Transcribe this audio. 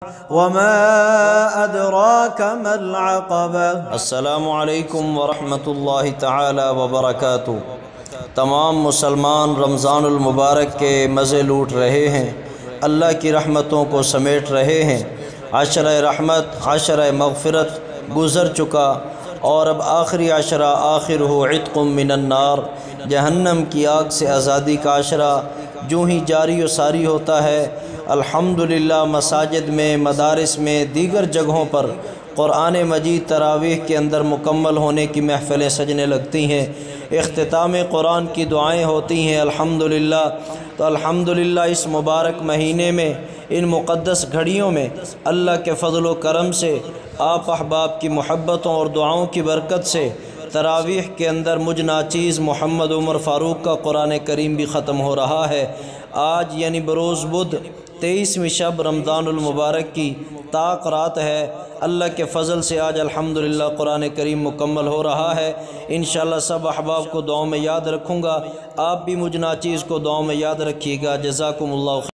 وما أدراك ما العقبة السلام علیکم ورحمۃ اللہ تعالی وبرکاتہ۔ تمام مسلمان رمضان المبارک کے مزے لوٹ رہے ہیں، اللہ کی رحمتوں کو سمیٹ رہے ہیں۔ عشرہ رحمت، عشرہ مغفرت گزر چکا اور اب آخری عشرہ آخر ہو عتق من النار، جہنم کی آگ سے آزادی کا عشرہ جو ہی جاری و ساری ہوتا ہے۔ الحمدللہ مساجد میں، مدارس میں، دیگر جگہوں پر قرآن مجید تراویح کے اندر مکمل ہونے کی محفلیں سجنے لگتی ہیں، اختتام قرآن کی دعائیں ہوتی ہیں الحمدللہ۔ تو الحمدللہ اس مبارک مہینے میں، ان مقدس گھڑیوں میں اللہ کے فضل و کرم سے، آپ احباب کی محبتوں اور دعاؤں کی برکت سے تراویح کے اندر مجھ ناچیز محمد عمر فاروق کا قرآن کریم بھی ختم ہو رہا ہے۔ آج یعنی بروز بدھ 23ویں شب رمضان المبارک کی طاق رات ہے۔ اللہ کے فضل سے آج الحمدللہ قرآن کریم مکمل ہو رہا ہے۔ انشاءاللہ سب احباب کو دعاؤں میں یاد رکھوں گا، آپ بھی مجھ ناچیز کو دعاؤں میں یاد رکھیے گا۔ جزاکم اللہ خیر۔